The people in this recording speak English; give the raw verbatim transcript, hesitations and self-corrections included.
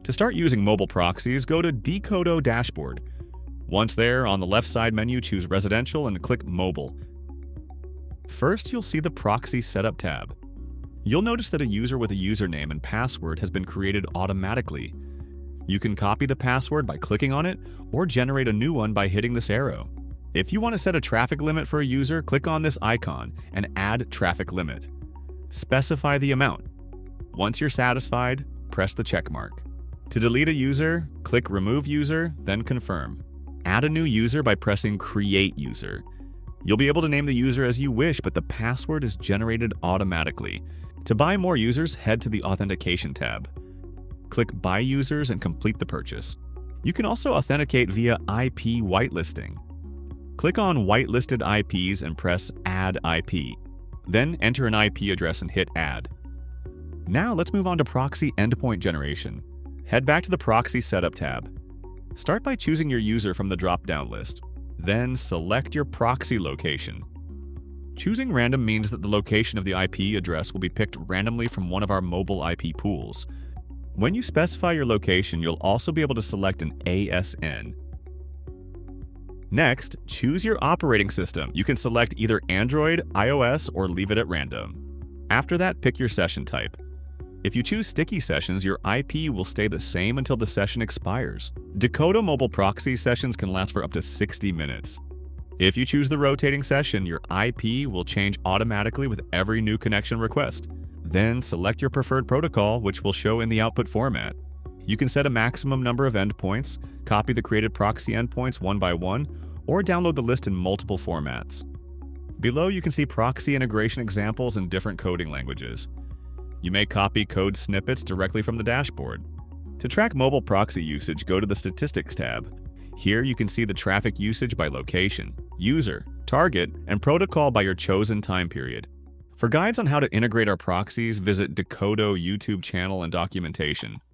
To start using mobile proxies, go to Decodo Dashboard. Once there, on the left side menu, choose Residential and click Mobile. First, you'll see the Proxy Setup tab. You'll notice that a user with a username and password has been created automatically. You can copy the password by clicking on it, or generate a new one by hitting this arrow. If you want to set a traffic limit for a user, click on this icon and add traffic limit. Specify the amount. Once you're satisfied, press the check mark. To delete a user, click Remove User, then Confirm. Add a new user by pressing Create User. You'll be able to name the user as you wish, but the password is generated automatically. To buy more users, head to the Authentication tab. Click Buy Users and complete the purchase. You can also authenticate via I P whitelisting. Click on Whitelisted I Ps and press Add I P. Then enter an I P address and hit Add. Now let's move on to Proxy Endpoint Generation. Head back to the Proxy Setup tab. Start by choosing your user from the drop-down list. Then select your proxy location. Choosing random means that the location of the I P address will be picked randomly from one of our mobile I P pools. When you specify your location, you'll also be able to select an A S N. Next, choose your operating system. You can select either Android, iOS, or leave it at random. After that, pick your session type. If you choose sticky sessions, your I P will stay the same until the session expires. Decodo mobile proxy sessions can last for up to sixty minutes. If you choose the rotating session, your I P will change automatically with every new connection request. Then select your preferred protocol, which will show in the output format. You can set a maximum number of endpoints, copy the created proxy endpoints one by one, or download the list in multiple formats. Below, you can see proxy integration examples in different coding languages. You may copy code snippets directly from the dashboard. To track mobile proxy usage, go to the Statistics tab. Here you can see the traffic usage by location, user, target, and protocol by your chosen time period. For guides on how to integrate our proxies, visit Decodo YouTube channel and documentation.